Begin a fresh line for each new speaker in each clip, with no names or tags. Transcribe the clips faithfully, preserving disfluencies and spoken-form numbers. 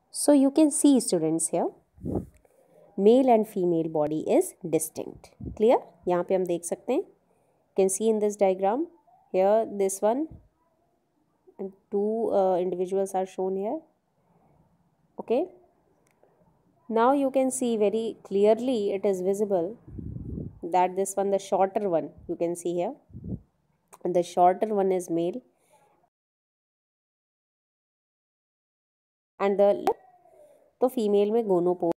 So you can see students here, male and female body is distinct. Clear? यहाँ पे हम देख सकते हैं, can see in this diagram here this one and two uh, individuals are shown here. Okay, now you can see very clearly, it is visible that this one, the shorter one, you can see here, and the shorter one is male and the तो female में gonopore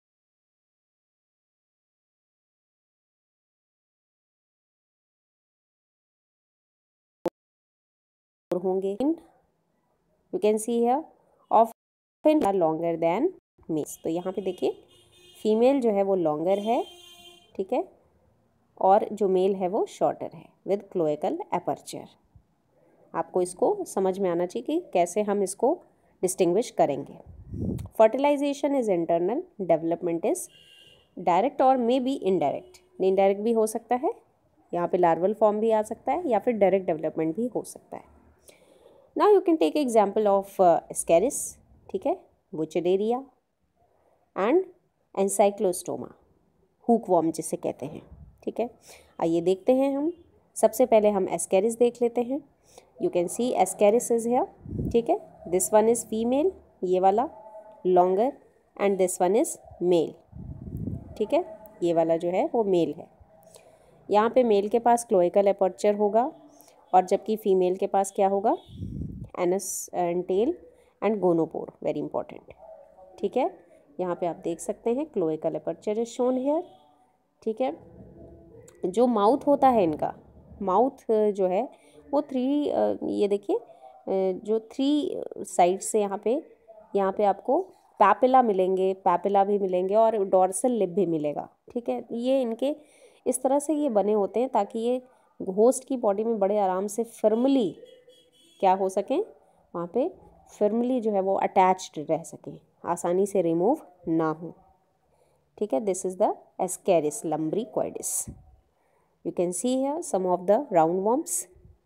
होंगे. You can see here often are longer than males. तो यहाँ पे देखिए female जो है वो लॉन्गर है, ठीक है, और जो मेल है वो शॉर्टर है विद क्लोएकल एपर्चर. आपको इसको समझ में आना चाहिए कि कैसे हम इसको डिस्टिंग्विश करेंगे. Fertilization is internal, development is direct और मे बी इनडायरेक्ट. इनडायरेक्ट भी हो सकता है, यहाँ पे लार्वल फॉर्म भी आ सकता है, या फिर डायरेक्ट डेवलपमेंट भी हो सकता है. Now you can take example of Ascaris, ठीक है, Wuchereria and Ancylostoma, hook worm जिसे कहते हैं. ठीक है, आइए देखते हैं हम. सबसे पहले हम एस्केरिस देख लेते हैं. You can see Ascaris is here. ठीक है, दिस वन इज फीमेल, ये वाला longer, and this one is male. ठीक है, ये वाला जो है वो मेल है. यहाँ पे मेल के पास क्लोएकल एपर्चर होगा, और जबकि फीमेल के पास क्या होगा, anus and tail end gonopore. Very important. ठीक है, यहाँ पे आप देख सकते हैं cloacal aperture is shown here. ठीक है, जो माउथ होता है इनका, माउथ जो है वो थ्री, ये देखिए जो थ्री साइड से यहाँ पे यहाँ पे आपको पैपिला मिलेंगे, पैपिला भी मिलेंगे, और डॉर्सल लिप भी मिलेगा. ठीक है, ये इनके इस तरह से ये बने होते हैं ताकि ये होस्ट की बॉडी में बड़े आराम से फर्मली क्या हो सकें, वहाँ पे फर्मली जो है वो अटैच्ड रह सकें, आसानी से रिमूव ना हो. ठीक है, this is the Ascaris lumbricoides. You can see here some of the round worms,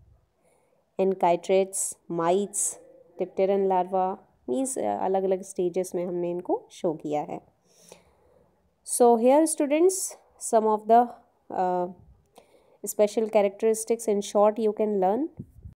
enchytraeids, mites, dipteran larva, means अलग अलग स्टेजेस में हमने इनको शो किया है. So here students some of the special characteristics in short you can learn.